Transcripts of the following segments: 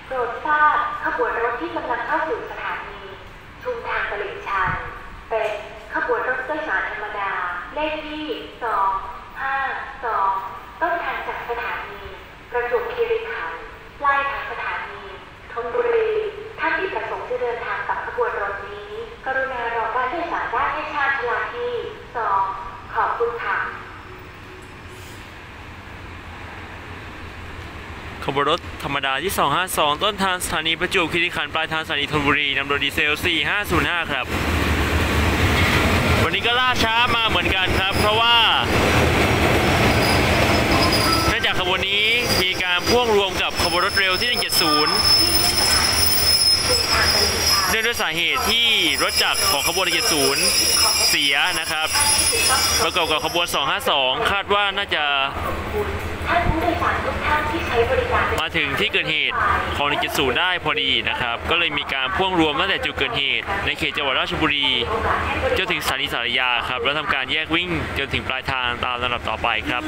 โปรดทราบขบวนรถที่กำลังเข้าสู่สถานีชุมทางตลิ่งชันเป็นขบวนรถโดยสารธรรมดาเลขที่252ต้นทางจากสถานีประจวบคีรีขันธ์ปลายทางสถานีธนบุรีท่านที่ประสงค์จะเดินทางกับขบวนรถนี้กรุณารอการโดยสารได้ให้ชาติชลาที่2ขอบคุณค่ะขบวนรถธรรมดาที่252ต้นทางสถานีประจวบคีรีขันธ์ปลายทางสถานีธนบุรีนำโดยดีเซล4505ครับวันนี้ก็ล่าช้ามาเหมือนกันครับเพราะว่าเนื่องจากขบวนนี้มีการพ่วงรวมกับขบวนรถเร็วที่170เนื่องด้วยสาเหตุที่รถจักรของขบวน170เสียนะครับประกอบกับขบวน252คาดว่าน่าจะมาถึงที่เกิดเหตุของ170ได้พอดีนะครับก็เลยมีการพ่วงรวมตั้งแต่จุดเกิดเหตุในเขตจังหวัดราชบุรีจนถึงสถานีสารยาครับแล้วทำการแยกวิ่งจนถึงปลายทางตามลำดับต่อไปครับ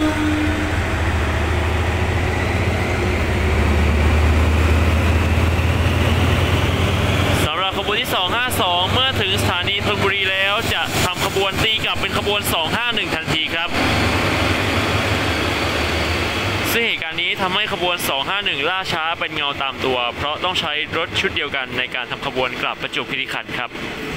สำหรับขบวนที่252เมื่อถึงสถานีธนบุรีแล้วจะทำขบวนตีกลับเป็นขบวน251ทันทีครับซึ่งเหตุการณ์นี้ทำให้ขบวน251ล่าช้าเป็นเงาตามตัวเพราะต้องใช้รถชุดเดียวกันในการทำขบวนกลับประจวบคีรีขันธ์ครับ